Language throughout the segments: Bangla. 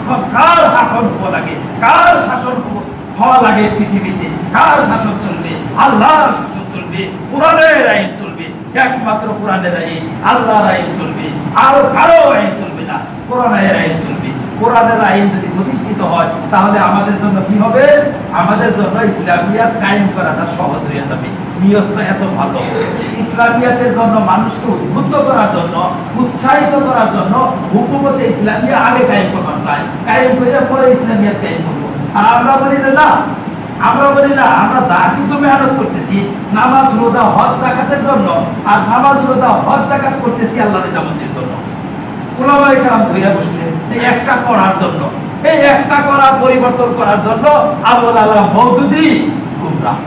এখন কার হাকম হওয়া লাগে, কার শাসন হওয়া লাগে পৃথিবীতে, কার শাসন চলবে? আল্লাহর শাসন চলবে, কোরআনের আইন চলবে, একমাত্র কোরআনের আইন, আল্লাহর আইন চলবে, আর কারো আইন চলবে না, কোরআনের আইন চলবে। কোরআনের আইন যদি প্রতিষ্ঠিত হয় তাহলে আমাদের জন্য কি হবে? আমাদের জন্য ইসলামিয়াত কায়েম করাটা সহজ হয়ে যাবে। নিয়তটা এত ভালো। ইসলামিয়াতের জন্য মানুষকে উদ্বুদ্ধ করার জন্য, উৎসাহিত করার জন্য হুকুমতে ইসলামিয়া আগে কায়েম করবার চাই, কায়েম করে পরে ইসলামিয়াত কায়েম করবো। আর আমরা বলি যে না, আমরা বলি না, আমরা যা কিছু মেহনত করতেছি নামাজ রোজা হজ যাকাতের জন্য, আর নামাজ রোজা হজ যাকাত করতেছি আল্লাহর জামাতের জন্য। উলামায়ে কেরাম ধইরা বসলেন এই একটা করার জন্য, এই একটা করা পরিবর্তন করার জন্য আবুল আলাম মওদুদি গুমরাহ।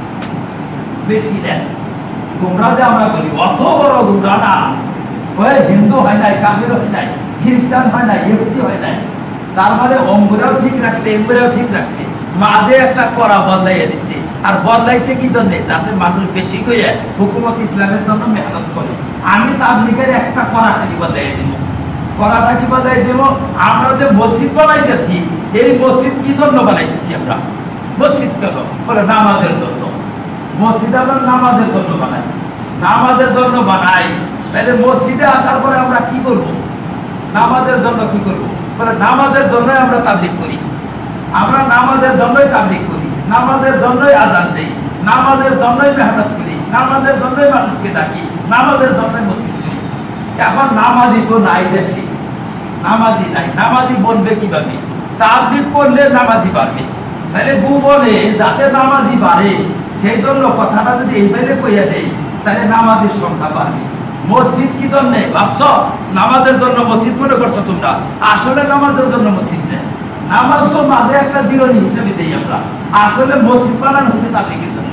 বেশি দেন গুমরাহ যে আমরা বলি অত বড় গুমরাহ না। ওই হিন্দু হয় নাই, কাফির হয় নাই, খ্রিস্টান হয় নাই, ইহুদি হয় নাই। তার মানে অঙ্গরাও ঠিক রাখছে, এমরাও ঠিক রাখছে, মাঝে একটা করা বদলাইয়া দিচ্ছে। আর বদলাইছে কি জন্য? যাতে মানুষ বেশি করে হুকুমত ইসলামের জন্য মেহনত করে। আমি তাবলীগের একটা করা খালি বদলাইয়া দিব। করাটা কি বদলাই দিব? আমরা যে মসজিদ বানাইতেছি, এই মসজিদ কি জন্য বানাইতেছি? আমরা মসজিদ কেন? বলে নামাজের জন্য। মসজিদ আমরা নামাজের জন্য বানাই, নামাজের জন্য বানাই। তাহলে মসজিদে আসার পরে আমরা কি করব? নামাজের জন্য কি করব? বলে নামাজের জন্যই আমরা তাবলীগ করি, আমরা নামাজের জন্যই তাবলীগ করি, নামাজের জন্যই আযান দেই, নামাজের জন্যই মেহনত করি, নামাজের জন্যই মানুষকে ডাকি, নামাজের জন্যই মসজিদ করি। এখন নামাজি তো নাই দেশে, নামাজি নাই, নামাজি বলবে কিভাবে? তাবলীগ করলে নামাজি বাড়বে। তাহলে বলে যাতে নামাজি বাড়ে সেই জন্য কথাটা যদি এইভাবে কইয়া দেই তাহলে নামাজের সংখ্যা বাড়বে। মসজিদ কি জন্য ভাবছ? নামাজের জন্য মসজিদ মনে করছো তোমরা, আসলে নামাজের জন্য মসজিদ নেই। নামাজ তো মাঝে একটা জিরনি হিসেবে দেই আমরা। আসলে মসজিদ বানানো হয়েছে তাবলীগের জন্য।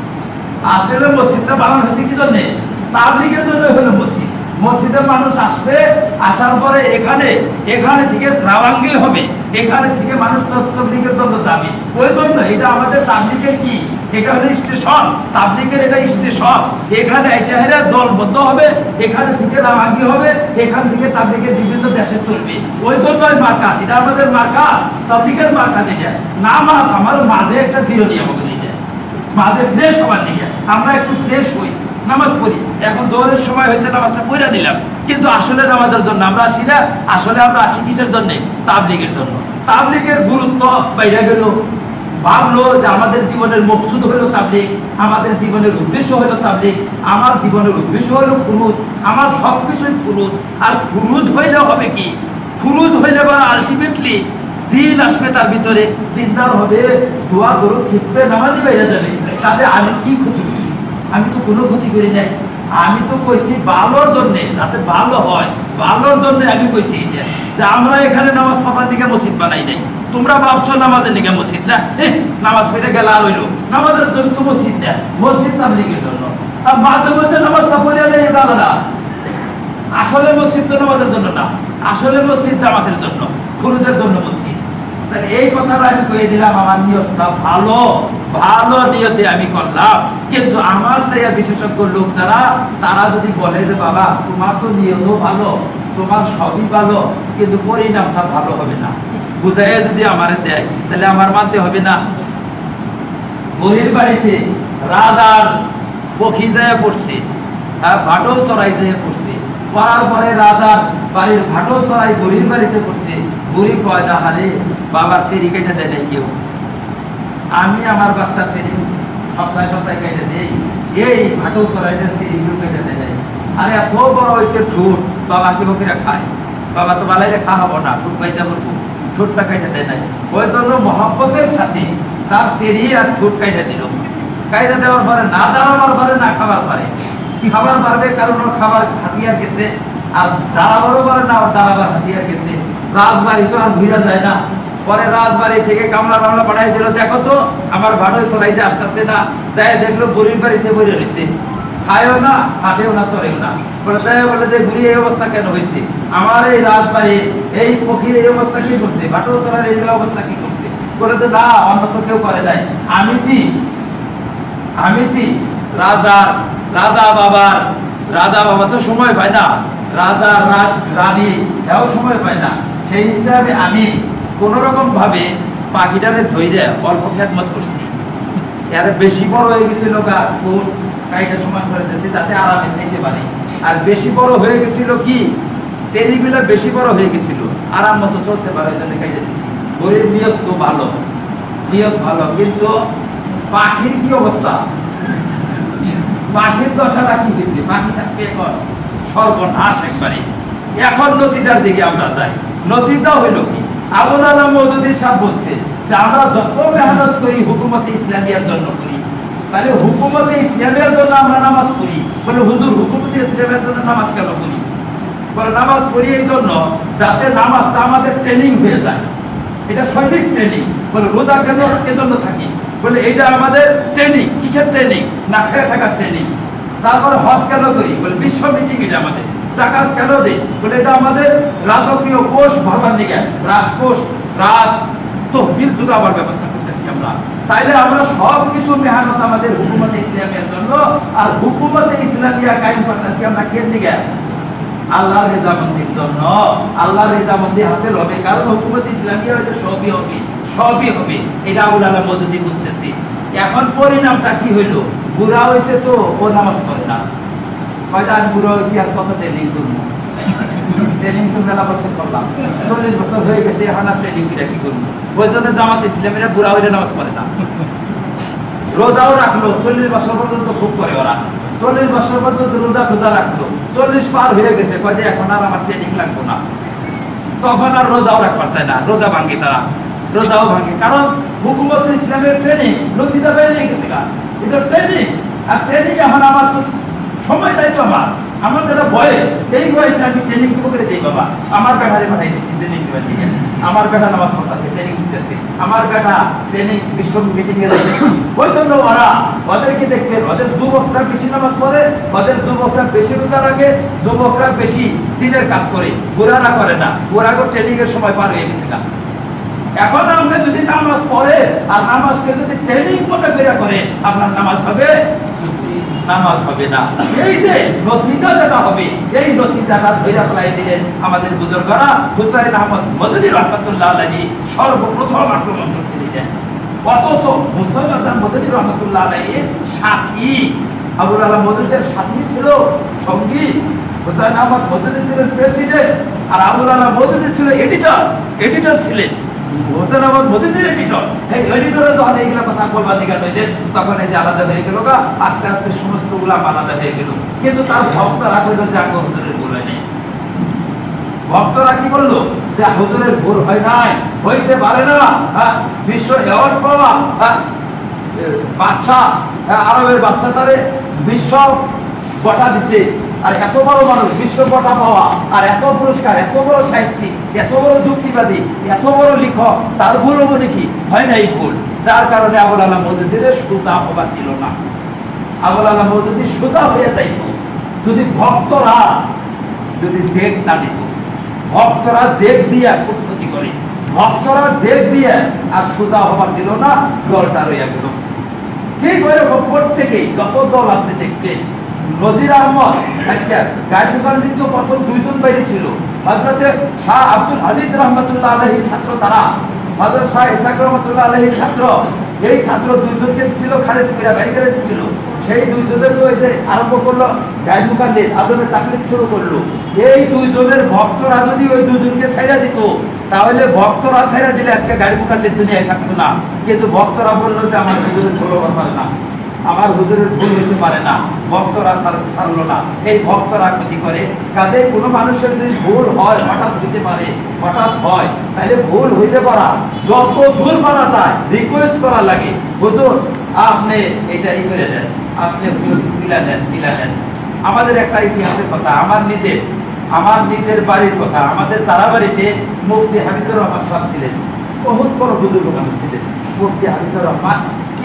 আসলে মসজিদটা বানানো হয়েছে কি জন্য? তাবলীগের জন্য হলো মসজিদ। মসজিদে মানুষ আসবে, আসার পরে এখানে থেকে রাওয়াঙ্গিল হবে, এখানে থেকে মানুষ তাবলীগের জন্য যাবে। ওই জন্য এটা আমাদের তাবলীগের কি, এটা হলো স্টেশন, তাবলীগের এটা স্টেশন। এখানে এসে দলবদ্ধ হবে, এখানে থেকে রাওয়াঙ্গি হবে, এখান থেকে তাবলীগের বিভিন্ন দেশে চলবে। ওই জন্যই মার্কাজ, এটা আমাদের মার্কাজ, তাবলীগের মার্কাজ। এটা নামাজ আমার মাঝে একটা জিরনি, আমাকে নিয়ে মাঝে ফ্রেশ হওয়ার নিয়ে আমরা একটু ফ্রেশ হই, নামাজ পড়ি। এখন জোহরের সময় হয়েছে, নামাজটা পড়ে নিলাম, কিন্তু আসলে নামাজের জন্য আমরা আসি না। আসলে আমরা আসি কিসের জন্য? তাবলীগের জন্য। তাবলীগের গুরুত্ব বাইরে গেল, ভাবলো যে আমাদের জীবনের মকসুদ হলো তাবলীগ, আমাদের জীবনের উদ্দেশ্য হলো তাবলীগ, আমার জীবনের উদ্দেশ্য হলো ফুরুজ, আমার সবকিছুই ফুরুজ। আর ফুরুজ হইলে হবে কি? ফুরুজ হইলে আলটিমেটলি দিন আসবে, তার ভিতরে দিনদার হবে, দোয়া গরু ছিপবে, নামাজি বাইরে যাবে। তাহলে আমি কি ক্ষতি করছি? আমি তো কোনো ক্ষতি করি নাই। আমি তো কইছি ভালোর জন্য, যাতে ভালো হয়, ভালোর জন্য আমি কইছি এটা যে আমরা এখানে নামাজ পড়ার দিকে মসজিদ বানাই নাই। তোমরা ভাবছো নামাজের দিকে মসজিদ না, নামাজ পড়ে গেলে আর হইলো, নামাজের জন্য তো মসজিদ না, মসজিদ তাবলীগের জন্য। আর মাঝে মধ্যে নামাজটা পড়ে নেই, এটা আলাদা। আসলে মসজিদ তো নামাজের জন্য না, আসলে মসজিদ জামাতের জন্য, ফুরুজের জন্য মসজিদ। তাহলে এই কথাটা আমি কয়ে দিলাম, আমার নিয়তটা ভালো, ভালো নিয়তে আমি করলাম। কিন্তু আমার সেই বিশেষজ্ঞ লোক যারা, তারা যদি বলে যে বাবা তোমার তো নিয়ত ভালো, তোমার সবই ভালো, কিন্তু পরিণামটা ভালো হবে না, বুঝাইয়া যদি আমার দেয় তাহলে আমার মানতে হবে না। বহির বাড়িতে রাজার পক্ষী যায় পড়ছে, ভাটল চড়াই যায় পড়ছে, পড়ার পরে রাজার বাড়ির ভাটল চড়াই বহির বাড়িতে পড়ছে। বুড়ি কয় না, হারে বাবার সেরি কেটে দেয় নাই কেউ, আমি আমার বাচ্চার সেরি সপ্তাহে সপ্তাহে কেটে দেই, এই ভাটল চড়াইটার সেরিগুলো কেটে দেয় নাই। আরে এত বড় হয়েছে ঠোঁট, বাবা কি বকিরা খায়, বাবা তো বালাইলে খাওয়াবো না, ঠোঁট পাইতে বলবো, ঠোঁটটা কেটে দেয় নাই। ওই জন্য মহব্বতের সাথে তার সেরি আর ঠোঁট কেটে দিল। কেটে দেওয়ার পরে না দাঁড়াবার পরে না খাবার পারে, খাবার পারবে কারণ ওর খাবার হাতিয়ার গেছে, আর দাঁড়াবারও পারে না, ওর দাঁড়াবার হাতিয়ার গেছে। রাজবাড়ি তো আর ঘুরা যায় না। পরে রাজবাড়ি থেকে কামলা টামলা পাঠাই দিল, দেখো তো আমার ভাড়ায় চড়াই যে আসতেছে না। যাই দেখলো বুড়ির বাড়িতে বসে রয়েছে, খায়ও না, হাঁটেও না, চড়েও না। বলে যে বুড়ি এই অবস্থা কেন হয়েছে? আমার এই রাজবাড়ি এই পক্ষীর এই অবস্থা কি করছে? ভাটও চড়ার এই অবস্থা কি করছে? বলে যে না, অন্য তো কেউ করে নাই, আমি রাজা বাবা তো সময় পায় না, রাজা রানী এও সময় পায় না, সেই হিসাবে আমি কোন রকম ভাবে পাখিটারে ধইরে অল্প খেদমত করছি, এর বেশি বড় হয়ে গেছিল গা ফুট কাইটা সমান করে দিয়েছি তাতে আরামে খাইতে পারি। আর বেশি বড় হয়ে গেছিল কি চেরিগুলো বেশি বড় হয়ে গেছিল, আরাম মতো চলতে পারে, ওই জন্য কাইটা দিছি। গরিব নিয়ত তো ভালো, নিয়ত ভালো, কিন্তু পাখির কি অবস্থা, পাখির দশাটা কি হয়েছে, পাখি থাকবে এখন সর্বনাশ একবারে। এখন নতিজার দিকে আমরা যাই। নতিজা হইল কি, আবুল আলম মওদুদী সাহেব বলছে যে আমরা যত মেহনত করি হুকুমতে ইসলামিয়ার জন্য করি, তাহলে হুকুমতে ইসলামিয়ার জন্য আমরা নামাজ পড়ি। বলে হুজুর হুকুমতে ইসলামিয়ার জন্য নামাজ কেন করি? বলে নামাজ পড়ি এই জন্য যাতে নামাজটা আমাদের ট্রেনিং হয়ে যায়, এটা সঠিক ট্রেনিং। বলে রোজা কেন এজন্য থাকি? বলে এটা আমাদের ট্রেনিং। কিসের ট্রেনিং? না খেয়ে থাকার ট্রেনিং। তারপরে হজ কেন করি? বলে বিশ্ব মিটিং এটা আমাদের। জাকাত কেন দেই? বলে এটা আমাদের রাজকীয় কোষ ভরবার দিকে, রাজকোষ, রাজ তহবিল জোগাবার ব্যবস্থা করতেছি আমরা। তাইলে আমরা সব কিছু মেহনত আমাদের হুকুমতে ইসলামিয়ার জন্য, আর হুকুমতে ইসলামিয়া কায়েম করতেছি আমরা কেন দিকে? আল্লাহর রেজামন্দির জন্য। আল্লাহর রেজামন্দি হাসিল হবে, কারণ হুকুমত ইসলামিয়া হইলে সবই হবে, সবই হবে। এটা আবুল আলম মওদুদী বুঝতেছি। এখন পরিণামটা কি হইল? বুড়া হয়েছে তো ও নামাজ পড়ে না। হয়তো আমি বুড়া হয়েছি আর কত ট্রেনিং করবো, ট্রেনিং তো মেলা বছর করলাম, 40 বছর হয়ে গেছে, এখন আর ট্রেনিং কিরা কি করবো? ওই জন্য জামাত ইসলামীরা বুড়া হইলে নামাজ পড়ে না। রোজাও রাখলো 40 বছর পর্যন্ত খুব করে ওরা, 40 বছর পর্যন্ত রোজা টোজা রাখলো, 40 পার হয়ে গেছে, কয় যে এখন আর আমার ট্রেনিং লাগবো না। তখন আর রোজাও রাখতে চায় না, রোজা ভাঙে তারা, রোজাও ভাঙে। কারণ হুকুমত ইসলামের ট্রেনিং নতিজা বেরিয়ে গেছে, এটা ট্রেনিং। আর ট্রেনিং এখন আমার সময় নাই তো, আমার যারা বয়স, এই বয়সে আমি ট্রেনিং করে দিই। বাবা আমার বেটারে পাঠাই দিচ্ছি ট্রেনিং দেওয়ার দিকে, আমার বেটা নামাজ পড়তেছে, ট্রেনিং দিতেছে, আমার বেটা ট্রেনিং বিশ্ব মিটিং এ যাচ্ছে। ওই জন্য ওরা ওদেরকে দেখবেন, ওদের যুবকরা বেশি নামাজ পড়ে, ওদের যুবকরা বেশি রোজা রাখে, যুবকরা বেশি দিনের কাজ করে, বুড়ারা করে না। ওরা ট্রেনিং এর সময় পার হয়ে গেছে না। এখন আপনি যদি নামাজ পড়ে আর নামাজকে যদি ট্রেনিং মনে করে আপনার নামাজ হবে? নামাজ হবে না। এই যে নতিজা যেটা হবে, এই নতিজাটা ধরে ফেলাই দিলেন আমাদের বুজুর্গরা। হুসাইন আহমদ মওদুদী রাহমাতুল্লাহ আলাইহি সর্বপ্রথম আক্রমণ করেছিলেন। অথচ হুসাইন আহমদ মওদুদী রাহমাতুল্লাহ আলাইহির সাথী, আবুল আলম মওদুদীর সাথী ছিল, সঙ্গী। হুসাইন আহমদ মওদুদী ছিলেন প্রেসিডেন্ট, আর আবুল আলম মওদুদী ছিল এডিটর, এডিটর ছিলেন। হোসেন আহমদ মওদুদীর এডিটর, এই এডিটরে যখন এইগুলা কথা বলবা দিকে হইলেন, তখন এই যে আলাদা হয়ে গেল গা, আস্তে আস্তে সমস্ত গুলা আলাদা হয়ে গেল। কিন্তু তার ভক্তরা কইল যে আগে হুজুরের ভুল হয় নাই। ভক্তরা কি বললো? যে হুজুরের ভুল হয় নাই, হইতে পারে না। বিশ্ব অ্যাওয়ার্ড পাওয়া বাচ্চা, আরবের বাচ্চা তারে বিশ্ব বটা দিছে, আর এত বড় মানুষ বিশ্ব বটা পাওয়া, আর এত পুরস্কার, এত বড় সাহিত্যিক, এত বড় যুক্তিবাদী, এত বড় লেখক, তার ভুল হবো নাকি? হয় না এই ভুল। যার কারণে আবুল আলম মওদুদীর সোজা হবার দিল না। আবুল আলম মওদুদী সোজা হয়ে যাইত যদি ভক্তরা যদি জেদ না দিত। ভক্তরা জেদ দিয়ে উৎপত্তি করে, ভক্তরা জেদ দিয়ে আর সোজা হবার দিল না, দলটা রইয়া গেল। ঠিক ওই রকম প্রত্যেকেই যত দল আপনি দেখবেন, নজির আহমদ আজকে গাইবুকান্দি তো প্রথম 2 জন বাইরে ছিল, হযরতে শাহ আব্দুল আজিজ রাহমাতুল্লাহ আলাইহির ছাত্র তারা, হযরত শাহ ইসহাক রাহমাতুল্লাহ আলাইহির ছাত্র। এই ছাত্র 2 জনকে ছিল খারেজ করে বাইরে করে দিছিল। সেই 2 জনের ওই যে আরম্ভ করলো গাইবুকান্দি আদমের তাকলিদ শুরু করলো। এই 2 জনের ভক্তরা যদি ওই 2 জনকে ছাইড়া দিত, তাহলে ভক্তরা ছাইড়া দিলে আজকে গাইবুকান্দির দুনিয়ায় থাকতো না। কিন্তু ভক্তরা বললো যে আমার হুজুরের ছোট ব্যাপার না, আমার হুজুরের ভুল হতে পারে না, ভক্তরা ছাড়লো না। এই ভক্তরা ক্ষতি করে। কাজে কোনো মানুষের যদি ভুল হয়, হঠাৎ হইতে পারে, হঠাৎ হয়, তাহলে ভুল হইতে পারা যত দূর পারা যায় রিকোয়েস্ট করা লাগে, হুজুর আপনি এটাই করে দেন, আপনি মিলা দেন, মিলা দেন। আমাদের একটা ইতিহাসের কথা, আমার নিজের বাড়ির কথা। আমাদের চারা বাড়িতে মুফতি হামিদুর রহমান সাহেব ছিলেন, বহুত বড় বুজুর্গ মানুষ ছিলেন মুফতি হামিদুর রহমান।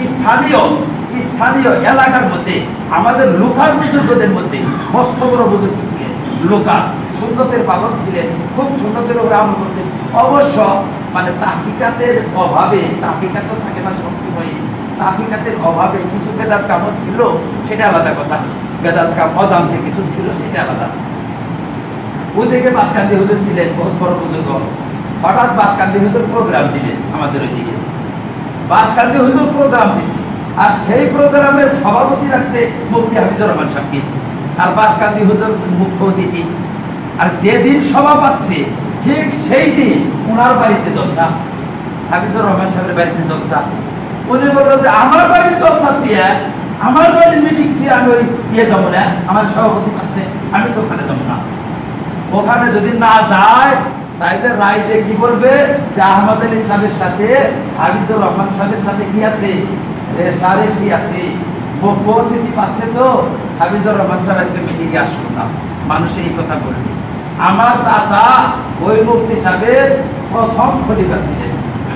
স্থানীয় এলাকার মধ্যে আমাদের লোকাল বুজুর্গদের মধ্যে মস্ত বড় বুজুর্গ ছিলেন, লোকাল সুন্নতের পালন ছিলেন, খুব সুন্নতের উপরে আমল করতেন। অবশ্য মানে তাহকিকাতের অভাবে, তাহকিকাত তো থাকে না সবসময়, তাহকিকাতের অভাবে কিছু বেদাত কামও ছিল, সেটা আলাদা কথা। বেদাত কাম অজান্তে কিছু ছিল, সেটা আলাদা। ওই থেকে মাঝখান দিয়ে হুজুর ছিলেন, বহুত বড় বুজুর্গ। হঠাৎ বাসকান্দি হুজুর প্রোগ্রাম দিলেন আমাদের ওইদিকে। বাসকান্দি হুজুর প্রোগ্রাম দিচ্ছে, আর সেই প্রোগ্রামের সভাপতি রাখছে মুফতি হাফিজুর রহমান সাহেবকে, আর বাসকান্দি হুজুর মুখ্য অতিথি। আর যেদিন সভা পাচ্ছে ঠিক সেই দিন ওনার বাড়িতে জলসা, হাফিজুর রহমান সাহেবের বাড়িতে জলসা। উনি বললো যে আমার বাড়ির জলসা দিয়ে, আমার বাড়ির মিটিং দিয়ে আমি ওই যাবো না, আমার সভাপতি পাচ্ছে, আমি তো ওখানে যাবো না। ওখানে যদি না যায় তাইলে রাইজে কি বলবে যে আহমদ আলী সাহেবের সাথে হাফিজুর রহমান সাহেবের সাথে কি আছে, রেশারেশি আছে, মুখ্য অতিথি পাচ্ছে, তো হাফিজুর রহমান সাহেব আজকে মিটিংয়ে আসলো না। মানুষ এই কথা বলবে। আমার চাচা ওই মুফতি সাহেবের প্রথম খলিফা ছিলেন।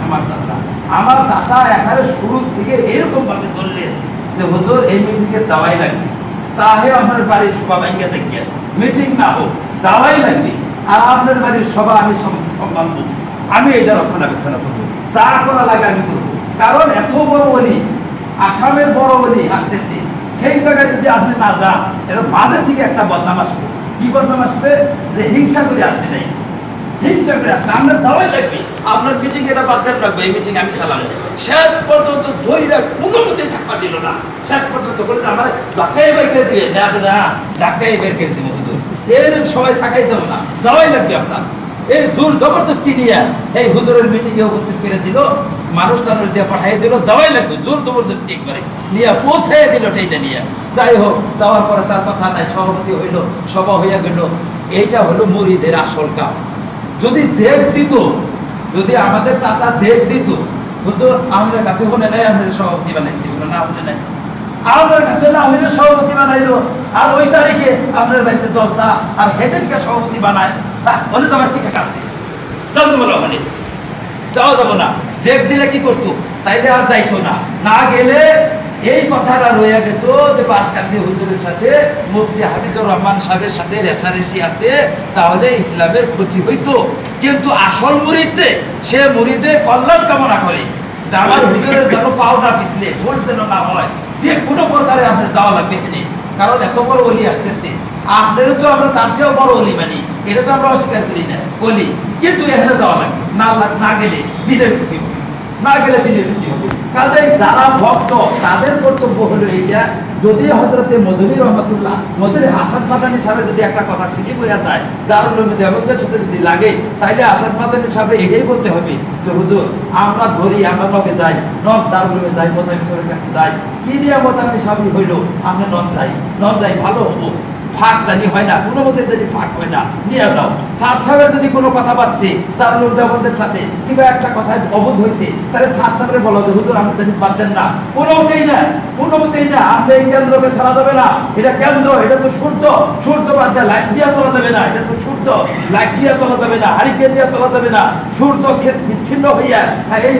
আমার চাচা এখানে শুরু থেকে এরকম ভাবে ধরলেন যে হুজুর এই মিটিংয়ে যাওয়াই লাগবে, চাহে আপনার বাড়ির সভা ভাঙ্গে থেকে মিটিং না হোক, যাওয়াই লাগবে। আর আপনার বাড়ির সভা আমি সম্মান করবো, আমি এটা রক্ষণাবেক্ষণ করবো, যা করা লাগে আমি করবো। কারণ এত বড় বলি, আসামের বড় বলি আসতেছে, সেই জায়গায় যদি আপনি না যান, এটা মাঝে থেকে একটা বদনাম আসবে। কি বদনাম আসবে? যে হিংসা করে আসছে নাই, হিংসা করে আসলে আমরা যাওয়াই লাগবে। আপনার মিটিং এটা বাদ দেন রাখবো, এই মিটিং আমি চালাবো। শেষ পর্যন্ত ধৈর্য কোনো মতেই থাকবা দিল না, শেষ পর্যন্ত করে আমার ধাক্কাই বের করে দিয়ে ধাক্কাই বের করে দিব হুজুর, এরকম সবাই থাকাই যাবো না, যাওয়াই লাগবে আপনার। এই জোর জবরদস্তি নিয়ে এই হুজুরের মিটিংয়ে উপস্থিত করে দিল, মানুষ টানুষ দিয়ে পাঠিয়ে দিল, যাওয়াই লাগবে, জোর জবরদস্তি একবারে নিয়ে পৌঁছে দিল টেনে নিয়ে। যাই হোক, যাওয়ার পরে তার কথা নাই, সভাপতি হইল, সভা হইয়া গেল। এইটা হলো মুরিদের আসল কাম। যদি জেদ দিত, যদি আমাদের চাচা জেদ দিত, হুজুর আমাদের কাছে হলে নাই, আমাদের সভাপতি বানাইছি, না হলে নাই, আমাদের কাছে না হইলে সভাপতি বানাইলো, আর ওই তারিখে আপনার বাড়িতে জলসা, আর হেদেরকে সভাপতি বানায়, বলে যাবার পিঠে কাছে জানতে বলো, ওখানে যাওয়া যাবো না। জেদ দিলে কি করতো? তাইলে আর যাইতো না। না গেলে এই কথাটা রয়ে যেত যে বাসকান্দি হুজুরের সাথে মুফতি হাফিজুর রহমান সাহেবের সাথে রেশারেশি আছে, তাহলে ইসলামের ক্ষতি হইতো। কিন্তু আসল মুরিদ যে, সে মুরিদে কল্যাণ কামনা করে যে আমার হুজুরের যেন পাও না পিছলে, ভুল যেন না হয়, যে কোনো প্রকারে আপনার যাওয়া লাগবে এখানে। কারণ এত বড় অলি আসতেছে, আপনারও তো আমরা তার চেয়েও বড় অলি মানি, এটা তো আমরা অস্বীকার করি না, অলি। কিন্তু এখানে যাওয়া লাগবে, না গেলে দিনের ক্ষতি হবে, না গেলে দিনের ক্ষতি হবে। কাজেই যারা ভক্ত তাদের কর্তব্য হলো এইটা। যদি হযরতে মদনী রহমাতুল্লাহ, মদনী আসাদ মাদানী সাহেব যদি একটা কথা শিখে বোঝা যায়, দারুল উলুম দেওবন্দের সাথে যদি লাগে, তাইলে আসাদ মাদানী সাহেব এটাই বলতে হবে যে হুজুর আমরা ধরি, আমরা লগে যাই, নন দারুল উলুমে যাই, মোতামি সাহেবের কাছে যাই, কি নিয়ে মোতামি সাহেব হইল, আমরা নন যাই, ভালো হবো। ফাঁক জানি হয় না, কোনো মতে যদি ফাঁক হয় না, নিয়ে যাও। সাদ সাহেবের যদি কোনো কথা পাচ্ছে দারুল উলুম দেওবন্দের সাথে, কিংবা একটা কথায় অবুঝ হয়েছে, তাহলে সাদ সাহেবের বলো যে হুজুর আপনি যদি বাদ দেন না, কোনো মতেই না, আপনি এই কেন্দ্রকে ছাড়া যাবে না, এটা কেন্দ্র, এটা তো সূর্য বাদ দিয়ে লাইট দিয়ে চলা যাবে না, এটা তো সূর্য, লাইট দিয়ে চলা যাবে না, হারিকেন দিয়ে চলা যাবে না, সূর্য বিচ্ছিন্ন হইয়া এই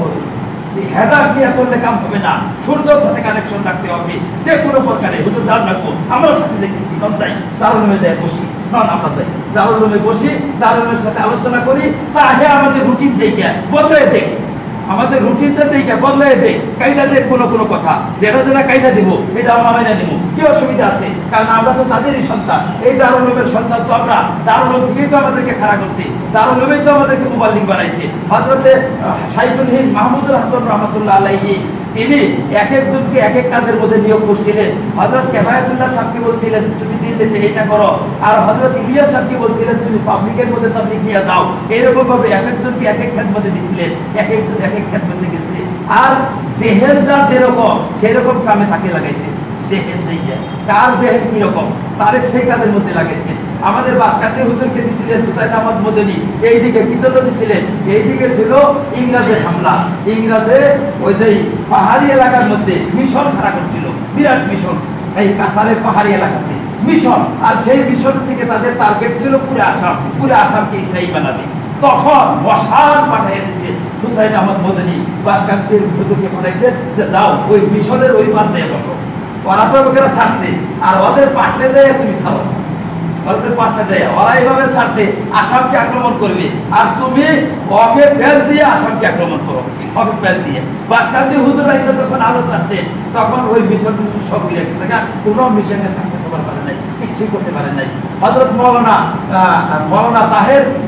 হেজার দিয়ে চললে কাম হবে না, সূর্যের সাথে কানেকশন রাখতে হবে যে কোনো প্রকারে। হুজুর জান রাখবো, আমরা সাথে দেখেছি, কম যাই দারুল উলুমে যাই বসি, আমরা যাই দারুল উলুমে বসি, দারুল উলুমের সাথে আলোচনা করি, চাহে আমাদের রুটিন দেখে বদলে দেখ, আমাদের রুটিনটা দেখে বদলে দেখ, কাইদা দেখ, কোনো কথা যেটা কাইদা দিব এটা আমরা মেনে নিব, কি অসুবিধা আছে? কারণ আমরা তো তাদেরই সন্তান, এই দারুল উলুমের সন্তান তো আমরা, দারুল উলুম থেকেই তো আমাদেরকে খাড়া করছে, দারুল উলুমেই তো আমাদেরকে মুবাল্লিগ বানাইছে। হযরতে শাইখুল হিন্দ মাহমুদুল হাসান রহমাতুল্লাহ আলাইহি, তিনি এক একজনকে এক এক কাজের মধ্যে নিয়োগ করছিলেন। হযরত কেফায়াতুল্লাহ সাহেবকে বলছিলেন তুমি দিল্লিতে এটা করো, আর হযরত ইলিয়াস সাহেবকে বলছিলেন তুমি পাবলিকের মধ্যে তাবলীগ নিয়ে যাও। এরকম ভাবে এক একজনকে এক এক খেদমতে দিছিলেন, এক একজন এক এক খেদমতে গেছে। আর জেহেল যার যেরকম সেরকম কামে তাকে লাগাইছে, জেহেল দিয়ে কার জেহেল কিরকম তারে সেই কাজের মধ্যে লাগাইছে। আমাদের বাসকান্দি হুজুরকে দিছিলেন হুসাইন আহমদ মদনী, এইদিকে কি জন্য দিছিলেন? এইদিকে ছিল ইংরেজের হামলা, ইংরেজে ওই যে পাহাড়ি এলাকার মধ্যে মিশন খাড়া করছিল, বিরাট মিশন, এই কাছাড়ের পাহাড়ি এলাকাতে মিশন। আর সেই মিশন থেকে তাদের টার্গেট ছিল পুরো আসামকে ইসরাইল বানাবে। তখন মশাল পাঠিয়ে দিয়েছে হুসাইন আহমদ মদনী, বাসকান্দির হুজুরকে পাঠাইছে যে যাও ওই মিশনের ওই পাশে বসো। ওরা তো লোকেরা ছাড়ছে, আর ওদের পাশে যায় তুমি ছাড়ো, ওদের পাশে যায়, ওরা এইভাবে ছাড়ছে আসামকে আক্রমণ করবে, আর তুমি ওকে পেজ দিয়ে আসামকে আক্রমণ করো, ওকে পেজ দিয়ে। বাসকান্দি হুজুর এসে যখন আলো ছাড়ছে, তখন ওই মিশন সব গিয়ে গেছে, কোনো মিশনে সাকসেস করতে পারে নাই, কিছুই করতে পারে নাই। হযরত মৌলানা তাহের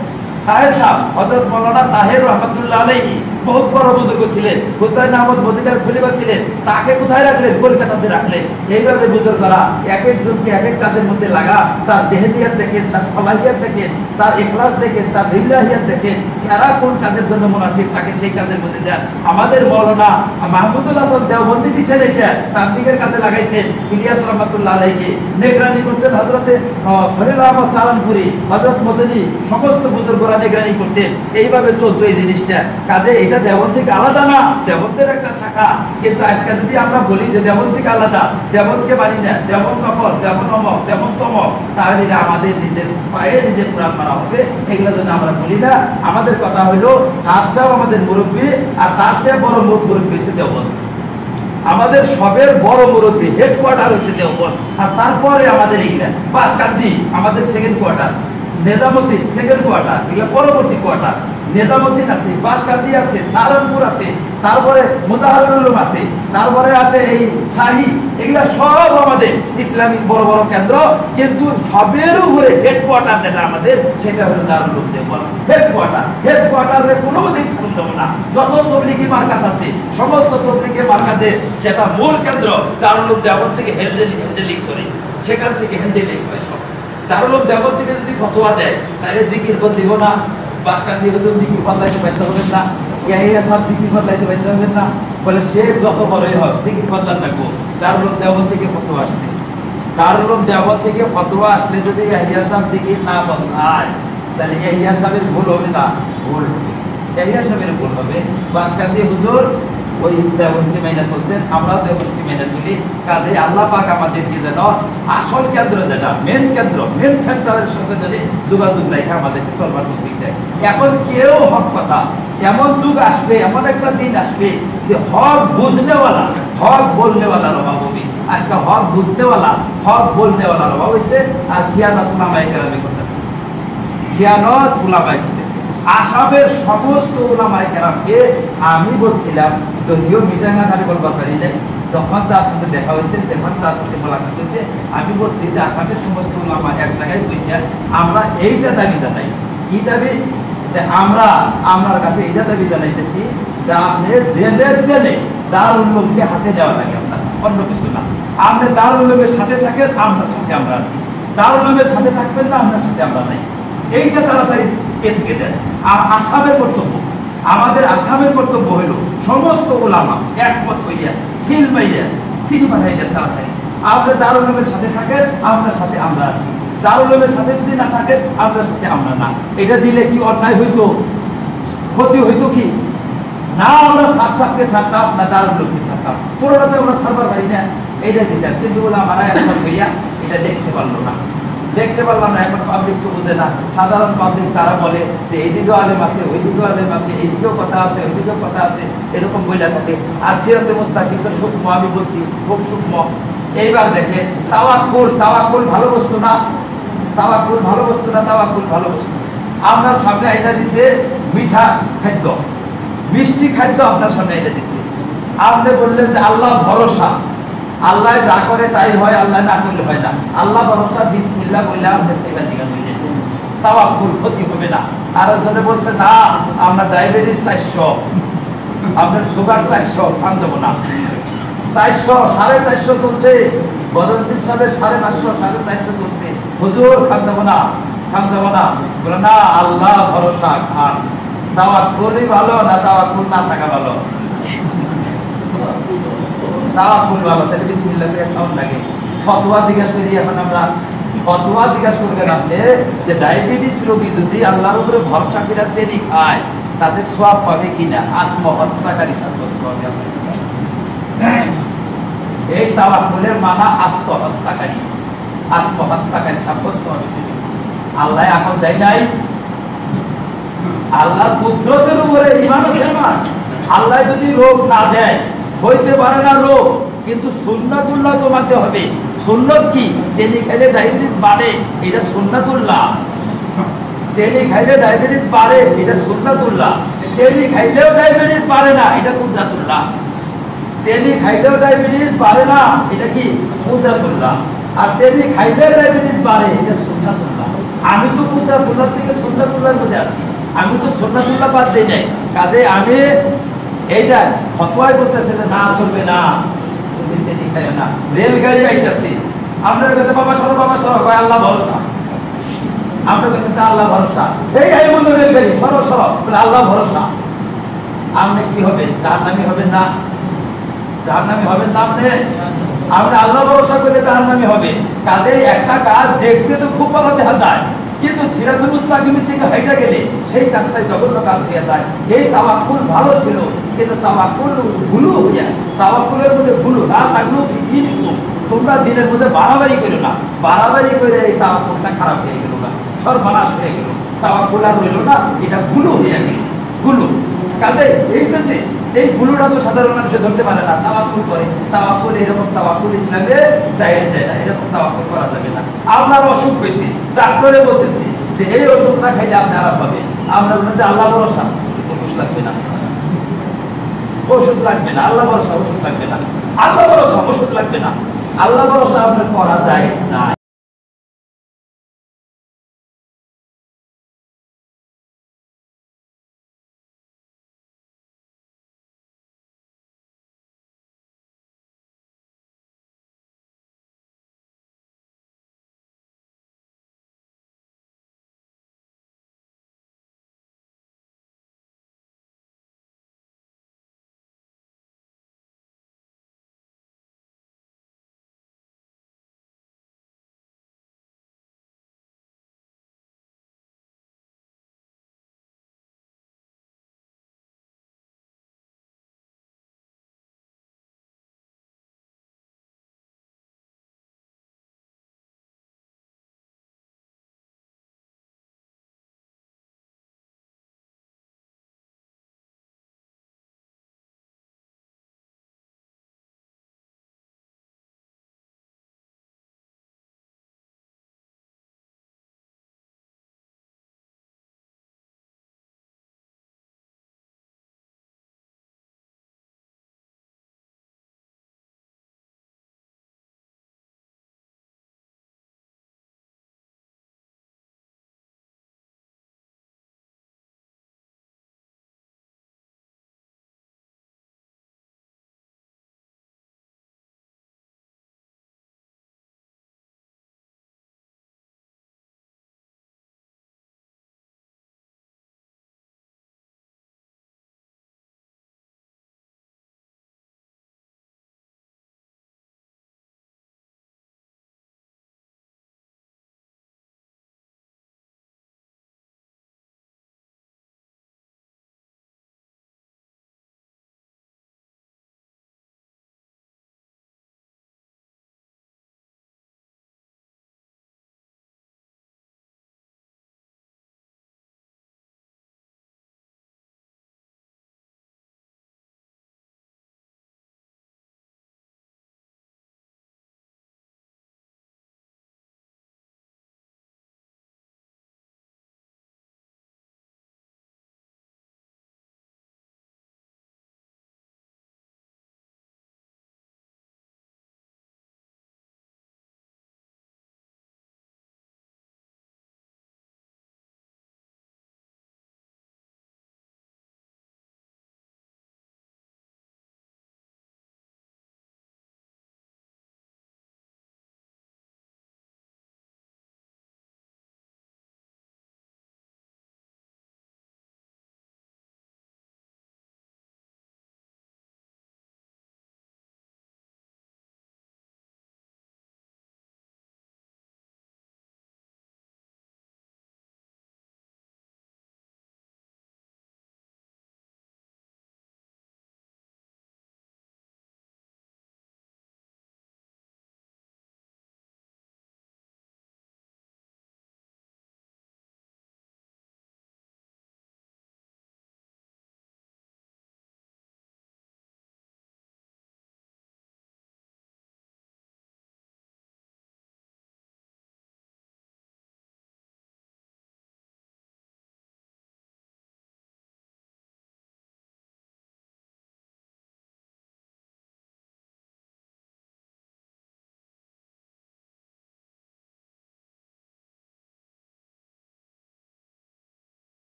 তাহের সাহেব হযরত মাওলানা তাহের রহমাতুল্লাহ আলাইহি বহুত বড় বুজুর্গ ছিলেন, হুসাইন আহমদ মদিনার খলিফা ছিলেন, তাকে কোথায় রাখলেন? কলকাতাতে রাখলেন। এইভাবে বুজুর্গরা এক একজনকে এক এক কাজের মধ্যে লাগা, তার জেহেদিয়াত দেখেন, তার সলাহিয়াত দেখেন, তার ইখলাস দেখেন, তার লিল্লাহিয়াত দেখেন, কারা কোন কাজের জন্য মুনাসিব তাকে সেই কাজের মধ্যে দেন। আমাদের মাওলানা মাহমুদুল হাসান দেওবন্দি দিছেন এটা তাবলীগের কাজে লাগাইছেন, ইলিয়াস রহমাতুল্লাহ আলাইহি নিগরানি করছেন, হযরতে খলিল আহমদ সালামপুরি, হযরত মদনী, সমস্ত বুজুর্গরা নিগরানি করতেন। এইভাবে চলতো এই জিনিসটা। কাজে এটা দেওবন্দ থেকে আলাদা না, দেওবন্দের একটা শাখা। কিন্তু আজকে যদি আমরা বলি যে দেওবন্দ থেকে আলাদা, দেওবন্দকে মানি না, দেওবন্দ নকল, দেওবন্দ অমক, দেওবন্দ তমক, তাহলে আমাদের নিজের পায়ে নিজের কোরআন মানা হবে। এগুলো জন্য আমরা বলি না। আমাদের কথা হইলো সাদ সাহেব আমাদের মুরব্বী, আর তার চেয়ে বড় মুরব্বী হচ্ছে দেওবন্দ। আমাদের সবের বড় মুরব্বী হেডকোয়ার্টার হচ্ছে দেওবন্দ। আর তারপরে আমাদের এগুলা বাসকান্দি আমাদের second quarter, Nizamuddin second quarter, এগুলো পরবর্তী কোয়ার্টার। নিজামুদ্দিন আছে, বাসকান্দি আছে, সাহারানপুর আছে, তারপরে মুজাহিদুল উলুম আছে, তারপরে আছে এই শাহী। এগুলা সব আমাদের ইসলামিক বড় বড় কেন্দ্র। কিন্তু সবের উপরে হেডকোয়ার্টার যেটা আমাদের, সেটা হলো দারুল উলুম দেওবন্দ হেডকোয়ার্টার। হেডকোয়ার্টারে কোনো মতেই ইসলাম দেব না। যত তবলিগি মার্কাজ আছে, সমস্ত তবলিগি মার্কাজের যেটা মূল কেন্দ্র দারুল উলুম দেওবন্দ থেকে হ্যান্ডেলিং করে, সেখান থেকে হ্যান্ডেলিং হয় সব। দারুল উলুম দেওবন্দ থেকে যদি ফতোয়া দেয় তাহলে জিকির বদলিব না, বাসকান্দি হতে জিকির বদলাইতে বাধ্য হবেন না, ইয়াহিয়া সব জিকির বদলাইতে বাধ্য হবেন না। বলে সে যত বড়ই হোক জিকির বদলান রাখবো। দারুল উলুম দেওবন্দ থেকে ফতোয়া আসছে, দারুল উলুম দেওবন্দ থেকে ফতোয়া আসলে যদি ইয়াহিয়া সব জিকির না বদলায় তাহলে ইয়াহিয়া সাহেবের ভুল হবে না, ভুল হবে, ইয়াহিয়া সাহেবের ভুল হবে। বাসকান্দি হুজুর ওই দেওবন্দকে মেনে চলছেন, আমরাও দেওবন্দকে মেনে চলি। কাজে আল্লাহ পাক আমাদেরকে যেন আসল কেন্দ্র, যেটা মেন কেন্দ্র, মেন সেন্টারের সাথে যদি যোগাযোগ রেখে আমাদেরকে চলবার তৌফিক দেয়। এখন কেউ হক কথা, এমন যুগ আসবে, এমন একটা দিন আসবে যে হক বুঝনেওয়ালা, হক বলনেওয়ালার অভাব হবে। আজকে হক বুঝনেওয়ালা, হক বলনেওয়ালার অভাব হয়েছে। আর খিয়ানত উলামায়ে কেরামে করতেছে, খিয়ানত উলামায়ে করতেছে। আসামের সমস্ত উলামায়ে কেরামকে আমি বলছিলাম, যদিও মিটাঙ্গা ধারে বলবার পারি নাই, যখন তার সাথে দেখা হয়েছে, তখন তার সাথে মোলাকাত হয়েছে, আমি বলছি যে আসামের সমস্ত উলামা এক জায়গায় বসে আমরা এইটা দাবি জানাই। কি দাবি? যে আমরা আমার কাছে এইটা দাবি জানাইতেছি যে আপনি জেলের জেলে দারুল উলুমকে হাতে দেওয়া লাগে, আপনার অন্য কিছু না। আপনি দারুল উলুমের সাথে থাকেন, আপনার সাথে আমরা আছি। দারুল উলুমের সাথে থাকবেন না, আপনার সাথে আমরা নাই। এইটা তাড়াতাড়ি কে থেকে দেন। আর আসামের কর্তব্য, আমাদের আসামের কর্তব্য হইল সমস্ত ওলামা একমত হইয়া সিল মাইয়া চিঠি পাঠাই দেন তাড়াতাড়ি। আপনি দারুল উলুমের সাথে থাকেন, আপনার সাথে আমরা আছি। দারুল উলুমের সাথে যদি না থাকেন, আপনার সাথে আমরা না। এটা দিলে কি অন্যায় হইতো? ক্ষতি হইতো কি না? আমরা সাত সাতকে ছাড়তাম না, দারুল উলুমকে ছাড়তাম, পুরোটাতে আমরা সারবার পারি না, এইটা দিতাম। কিন্তু ওলামারা একমত হইয়া এটা দেখতে পারলো না, দেখতে পারলাম না। এখন পাবলিক তো বুঝে না, সাধারণ পাবলিক তারা বলে যে এইদিকেও আলেম আছে, ওইদিকেও আলেম আছে, এইদিকেও কথা আছে, ওইদিকেও কথা আছে, এরকম বইলা থাকে। আর সিরাতে মুস্তাকিম তো সূক্ষ্ম, আমি বলছি খুব সূক্ষ্ম। এইবার দেখে তাওয়াক্কুল, তাওয়াক্কুল ভালো বস্তু না, তাওয়াক্কুল ভালো বস্তু না, তাওয়াক্কুল ভালো বস্তু। আপনার সামনে আইনা দিছে মিঠা খাদ্য, মিষ্টি খাদ্য আপনার সামনে আইনা দিছে। আপনি বললেন যে আল্লাহ ভরসা, আল্লাহ যা করে তাই হয়, আল্লাহ না করলে হয় না। আল্লাহ ভরসা বিসমিল্লাহ বললে আমাদের এবার দিকে মিলে তাওয়াক্কুল, ক্ষতি হবে না। আর জনে বলছে না আপনার ডায়াবেটিস 400, আপনার সুগার 400, খান দেবো না। 400, 450 চলছে, বদরুদ্দিন সাহেবের 550, 450 চলছে। হুজুর খান দেবো না, খান দেবো না। বলে না আল্লাহ ভরসা খান। তাওয়াক্কুলই ভালো না তাওয়াক্কুল না থাকা ভালো? তাওয়াক্কুল ভালো, তাহলে বিসমিল্লাহ করে খাওয়ার লাগে। ফতোয়া জিজ্ঞাসা করি এখন আমরা, ফতোয়া জিজ্ঞাসা করবেন আপনি যে ডায়াবেটিস রোগী যদি আল্লাহর উপরে ভরসা করে সেরি খায় তাতে সওয়াব পাবে কিনা? আত্মহত্যাকারী সাব্যস্ত হবে। এই তাওয়াক্কুলের মানা আত্মহত্যাকারী, আত্মহত্যাকারী সাব্যস্ত হবে। আল্লাহ এখন দেয় নাই, আল্লাহর কুদরতের উপরে ঈমান আছে না। আল্লাহ যদি রোগ না দেয়, হইতে পারে না রোগ, কিন্তু সুন্নাতুল্লাহ তো মানতে হবে। সুন্নত কি? চিনি খাইলে ডায়াবেটিস বাড়ে, এটা সুন্নাতুল্লাহ। চিনি খাইলে ডায়াবেটিস বাড়ে, এটা সুন্নাতুল্লাহ। চিনি খাইলেও ডায়াবেটিস বাড়ে না, এটা কুদরাতুল্লাহ। চিনি খাইলেও ডায়াবেটিস বাড়ে না, এটা কি? কুদরাতুল্লাহ। আর চিনি খাইলে ডায়াবেটিস বাড়ে, এটা সুন্নাতুল্লাহ। আমি তো কুদরাতুল্লাহ থেকে সুন্নাতুল্লাহর মধ্যে আছি। আমি তো সুন্নাতুল্লাহ বাদ দিই নাই, কাজে আমি এইটা ফতোয়াই বলতেছে যে না চলবে না, তুমি সেটি খাইও না। রেলগাড়ি আইতাছে, আপনার কাছে বাবা সরো কয় আল্লাহ ভরসা, আপনার কাছে আল্লাহ ভরসা, এই বন্ধু রেলগাড়ি সরো বলে আল্লাহ ভরসা। আপনি কি হবে? জাহান্নামী হবেন না? জাহান্নামী হবেন না আপনি? আপনি আল্লাহ ভরসা করে জাহান্নামী হবে। কাজে একটা কাজ দেখতে তো খুব ভালো দেখা যায়, কিন্তু সিরাতুল মুস্তাকিমের থেকে হাইটা গেলে সেই কাজটাই জঘন্য কাজ হয়ে যায়। এই তাওয়াক্কুল ভালো ছিল, কিন্তু তাওয়াক্কুল ভুলু হইয়া, তাওয়াক্কুলের মধ্যে ভুলু না থাকলেও তোমরা দিনের মধ্যে বাড়াবাড়ি করো না, বাড়াবাড়ি করে এই তাওয়াক্কুলটা খারাপ হয়ে গেল না, সর্বনাশ হয়ে গেল, তাওয়াক্কুল আর রইল না, এটা ভুলু হয়ে গেল, ভুলু। কাজে এই যে এই ভুলুটা তো সাধারণ মানুষে ধরতে পারে না, তাওয়াক্কুল করে। তাওয়াক্কুল এরকম তাওয়াক্কুল ইসলামে জায়েজ যায় না, এরকম তাওয়াক্কুল করা যাবে না। আপনার অসুখ হয়েছে, ডাক্তারে বলতেছি যে এই ওষুধটা খাইলে আপনি আরাম পাবেন, আমরা বলতে যে আল্লাহ ভরসা, ওষুধ লাগবে না, ওষুধ লাগবে না, আল্লাহ ভরসা ওষুধ লাগবে না, আল্লাহ ভরসা ওষুধ লাগবে না, আল্লাহ ভরসা আপনার করা জায়েজ নাই।